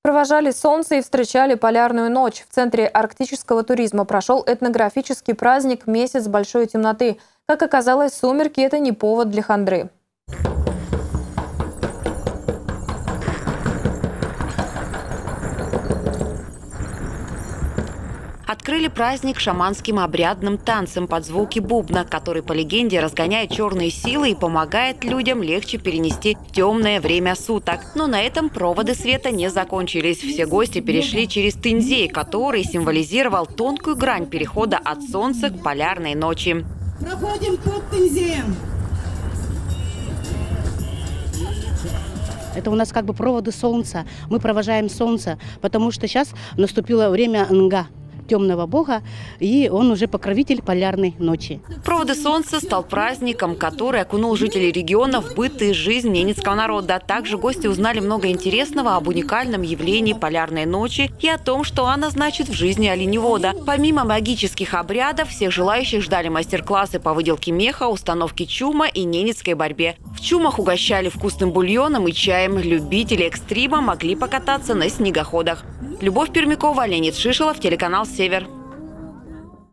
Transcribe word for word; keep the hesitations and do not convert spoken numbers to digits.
Провожали солнце и встречали полярную ночь. В Центре арктического туризма прошел этнографический праздник «Месяц большой темноты». Как оказалось, сумерки – это не повод для хандры. Открыли праздник шаманским обрядным танцем под звуки бубна, который, по легенде, разгоняет черные силы и помогает людям легче перенести темное время суток. Но на этом проводы света не закончились. Все гости перешли через Тынзей, который символизировал тонкую грань перехода от солнца к полярной ночи. Проходим под Тынзеем. Это у нас как бы проводы солнца. Мы провожаем солнце, потому что сейчас наступило время Нга, темного бога, и он уже покровитель полярной ночи. Проводы солнца стал праздником, который окунул жителей региона в быт и жизнь ненецкого народа. Также гости узнали много интересного об уникальном явлении полярной ночи и о том, что она значит в жизни оленевода. Помимо магических обрядов, всех желающих ждали мастер-классы по выделке меха, установке чума и ненецкой борьбе. В чумах угощали вкусным бульоном и чаем. Любители экстрима могли покататься на снегоходах. Любовь Пермякова, Леонид Шишелов, телеканал «Север».